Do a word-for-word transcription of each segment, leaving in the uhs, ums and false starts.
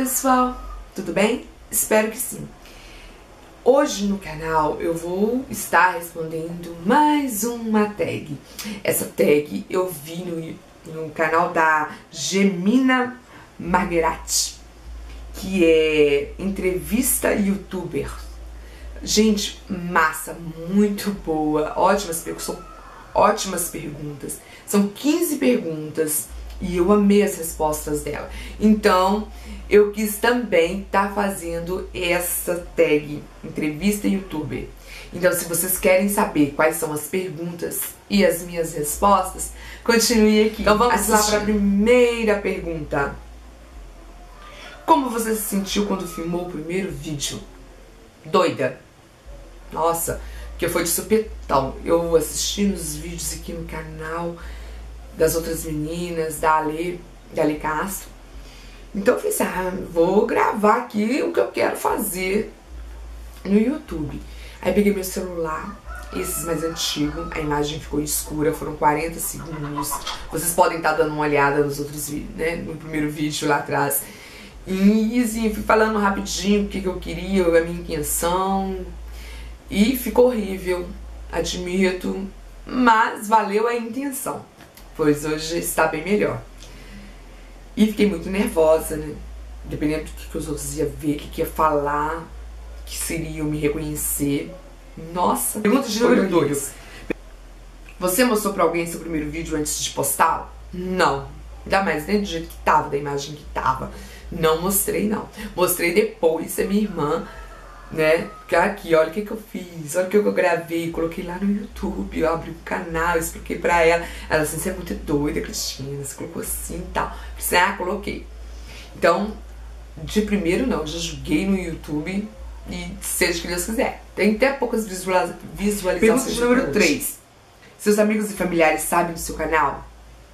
pessoal, tudo bem? Espero que sim. Hoje no canal eu vou estar respondendo mais uma tag. Essa tag eu vi no, no canal da Gemina Margherati, que é entrevista youtuber. Gente, massa, muito boa, ótimas perguntas, são ótimas perguntas. São quinze perguntas e eu amei as respostas dela. Então, eu quis também estar tá fazendo essa tag, entrevista youtuber. Então, se vocês querem saber quais são as perguntas e as minhas respostas, continue aqui. Então, vamos lá para a primeira pergunta. Como você se sentiu quando filmou o primeiro vídeo? Doida. Nossa, que foi de supetão. Eu assisti nos vídeos aqui no canal das outras meninas, da Ale, da Ale Castro. Então eu falei assim, ah, vou gravar aqui o que eu quero fazer no YouTube. Aí peguei meu celular, esses mais antigos, a imagem ficou escura, foram quarenta segundos. Vocês podem estar dando uma olhada nos outros vídeos, né, no primeiro vídeo lá atrás. E assim, fui falando rapidinho o que, que eu queria, a minha intenção. E ficou horrível, admito, mas valeu a intenção, pois hoje está bem melhor. E fiquei muito nervosa, né? Dependendo do que, que os outros iam ver, o que, que ia falar, que seriam me reconhecer. Nossa! Pergunta de número dois. Você mostrou pra alguém seu primeiro vídeo antes de postá-lo? Não. Ainda mais nem do jeito que tava, da imagem que tava. Não mostrei, não. Mostrei depois a minha irmã, né? Porque aqui, olha o que que eu fiz, olha o que eu gravei, coloquei lá no YouTube, eu abri um canal, expliquei pra ela. Ela assim, você é muito doida, Cristina, você colocou assim e tal. Eu disse, ah, coloquei. Então, de primeiro não, já joguei no YouTube e seja o que Deus quiser. Tem até poucas visualiza visualizações. Pergunta de número três. Seus amigos e familiares sabem do seu canal?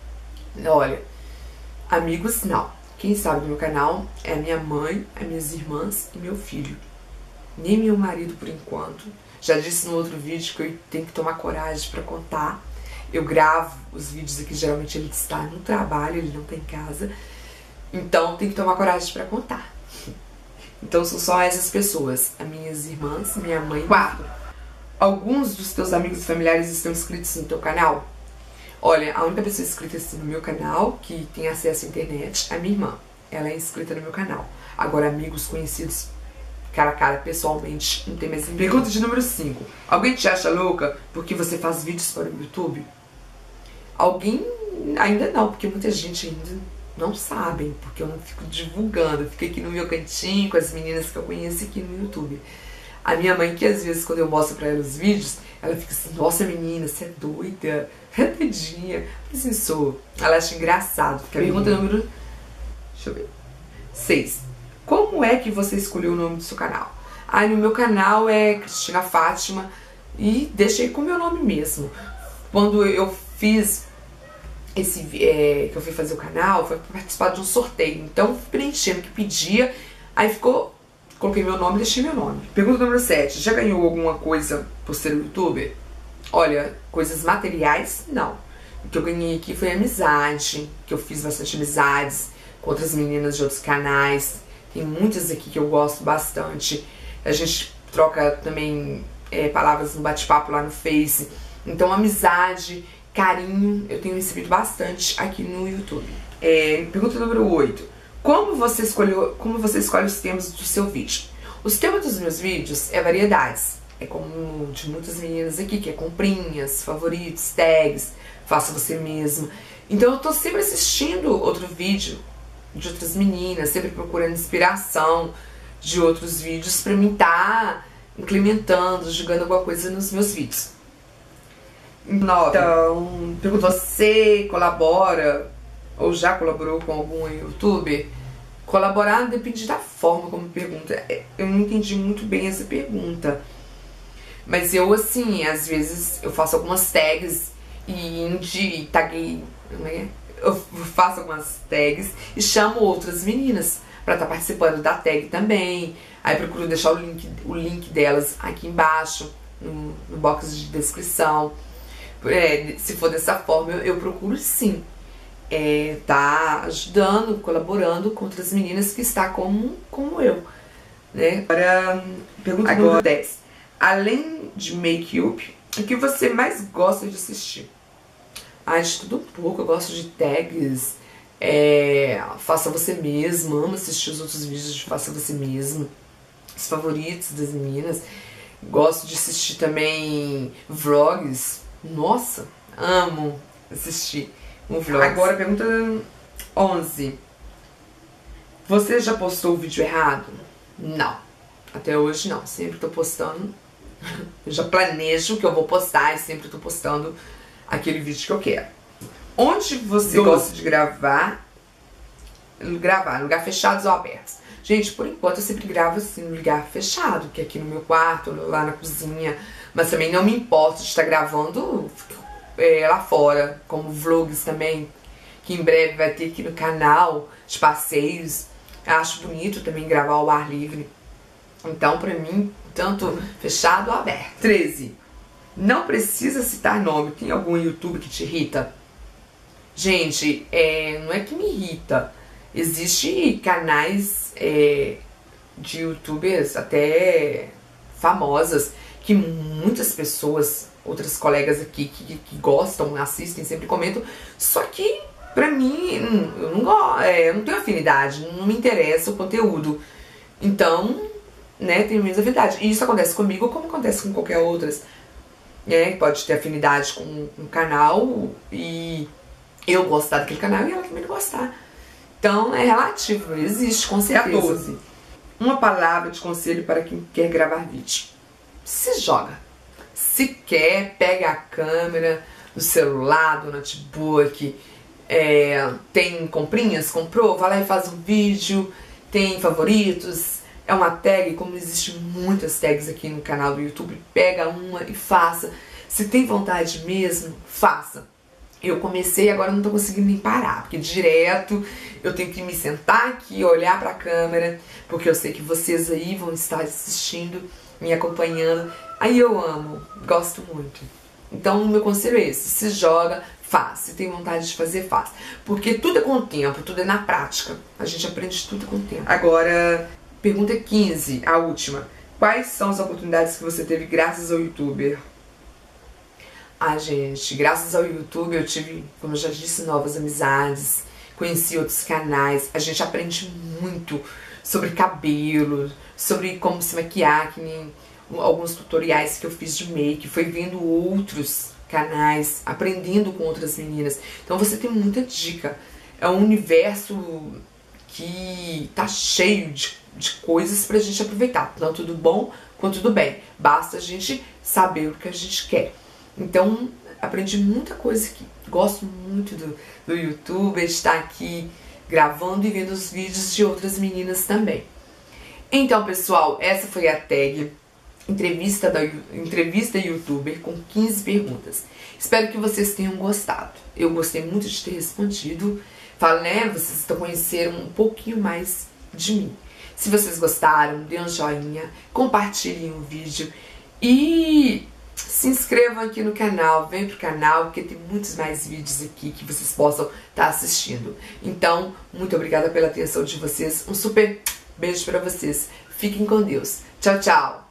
Olha, amigos não. Quem sabe do meu canal é a minha mãe, as minhas irmãs e meu filho. Nem meu marido por enquanto. Já disse no outro vídeo que eu tenho que tomar coragem pra contar. Eu gravo os vídeos aqui, geralmente ele está no trabalho, ele não tá em casa. Então tem que tomar coragem pra contar. Então são só essas pessoas, as minhas irmãs, minha mãe. Quatro. Alguns dos teus amigos e familiares estão inscritos no teu canal? Olha, a única pessoa inscrita assim, no meu canal, que tem acesso à internet, é a minha irmã. Ela é inscrita no meu canal. Agora, amigos conhecidos cara a cara, pessoalmente, não tem mais ninguém. Pergunta de número cinco. Alguém te acha louca porque você faz vídeos para o YouTube? Alguém ainda não, porque muita gente ainda não sabe, porque eu não fico divulgando. Eu fico aqui no meu cantinho com as meninas que eu conheço aqui no YouTube. A minha mãe, que às vezes quando eu mostro pra ela os vídeos, ela fica assim, nossa menina, você é doida, é doidinha. Assim, sou. Ela acha engraçado. Pergunta número... Deixa eu ver. seis. Como é que você escolheu o nome do seu canal? Ah, no meu canal é Cristina Fátima e deixei com o meu nome mesmo. Quando eu fiz esse, é, que eu fui fazer o canal, foi participar de um sorteio. Então, fui preenchendo o que pedia, aí ficou, coloquei meu nome e deixei meu nome. Pergunta número sete. Já ganhou alguma coisa por ser youtuber? Olha, coisas materiais, não. O que eu ganhei aqui foi amizade, que eu fiz bastante amizades com outras meninas de outros canais. Tem muitas aqui que eu gosto bastante. A gente troca também é, palavras no bate-papo lá no Face. Então, amizade, carinho, eu tenho recebido bastante aqui no YouTube. É, pergunta número oito. Como você escolheu, como você escolhe os temas do seu vídeo? Os temas dos meus vídeos é variedades. É como de muitas meninas aqui, que é comprinhas, favoritos, tags, faça você mesmo. Então, eu tô sempre assistindo outro vídeo de outras meninas, sempre procurando inspiração de outros vídeos pra mim tá implementando, jogando alguma coisa nos meus vídeos. nove. Então, pergunta, você colabora ou já colaborou com algum youtuber? Colaborar depende da forma como pergunta. Eu não entendi muito bem essa pergunta. Mas eu, assim, às vezes eu faço algumas tags e taguei... Eu faço algumas tags e chamo outras meninas pra estar participando da tag também. Aí procuro deixar o link, o link delas aqui embaixo, no, no box de descrição. É, se for dessa forma, eu, eu procuro sim é, tá ajudando, colaborando com outras meninas que está como, como eu, né? Agora, pergunta Agora, número dez. Além de make-up, o que você mais gosta de assistir? Ah, de tudo um pouco. Eu gosto de tags, é, faça você mesmo, amo assistir os outros vídeos de faça você mesmo, os favoritos das meninas. Gosto de assistir também vlogs. Nossa, amo assistir um vlog. Agora, pergunta onze. Você já postou o vídeo errado? Não. Até hoje não. Sempre tô postando. Eu já planejo o que eu vou postar e sempre tô postando aquele vídeo que eu quero. Onde você doze. Gosta de gravar? Gravar, lugar fechados ou abertos? Gente, por enquanto eu sempre gravo assim no lugar fechado, que é aqui no meu quarto, lá na cozinha. Mas também não me importo de estar gravando é, lá fora, como vlogs também, que em breve vai ter aqui no canal, de passeios. Acho bonito também gravar ao ar livre. Então, pra mim, tanto fechado ou aberto. treze. Não precisa citar nome. Tem algum YouTube que te irrita? Gente, é, não é que me irrita. Existem canais é, de youtubers até famosas que muitas pessoas, outras colegas aqui que, que gostam, assistem, sempre comentam. Só que pra mim, eu não, gosto, é, eu não tenho afinidade, não me interessa o conteúdo. Então, né, tenho menos afinidade. E isso acontece comigo como acontece com qualquer outras. Né, pode ter afinidade com um canal e eu gostar daquele canal e ela também não gostar. Então é relativo, existe com certeza. quatorze. Uma palavra de conselho para quem quer gravar vídeo. Se joga. Se quer, pega a câmera, do celular, do notebook, é, tem comprinhas, comprou, vai lá e faz um vídeo, tem favoritos, é uma tag, como existem muitas tags aqui no canal do YouTube, pega uma e faça. Se tem vontade mesmo, faça. Eu comecei, agora não tô conseguindo nem parar, porque direto eu tenho que me sentar aqui, olhar pra câmera, porque eu sei que vocês aí vão estar assistindo, me acompanhando. Aí eu amo, gosto muito. Então o meu conselho é esse, se joga, faz. Se tem vontade de fazer, faz. Porque tudo é com o tempo, tudo é na prática. A gente aprende tudo com o tempo. Agora, pergunta quinze, a última. Quais são as oportunidades que você teve graças ao YouTuber? Ah, gente, graças ao YouTube eu tive, como eu já disse, novas amizades, conheci outros canais, a gente aprende muito sobre cabelo, sobre como se maquiar, que nem alguns tutoriais que eu fiz de make, foi vendo outros canais, aprendendo com outras meninas. Então você tem muita dica, é um universo que tá cheio de, de coisas pra gente aproveitar, tanto do bom quanto do bem, basta a gente saber o que a gente quer. Então, aprendi muita coisa aqui. Gosto muito do, do YouTube, estar aqui gravando e vendo os vídeos de outras meninas também. Então, pessoal, essa foi a tag entrevista, da, entrevista YouTuber com quinze perguntas. Espero que vocês tenham gostado. Eu gostei muito de ter respondido. Falo, né? Vocês estão conhecendo um pouquinho mais de mim. Se vocês gostaram, dê um joinha, compartilhem o vídeo e se inscrevam aqui no canal, vem pro canal, porque tem muitos mais vídeos aqui que vocês possam estar assistindo. Então, muito obrigada pela atenção de vocês, um super beijo pra vocês. Fiquem com Deus. Tchau, tchau!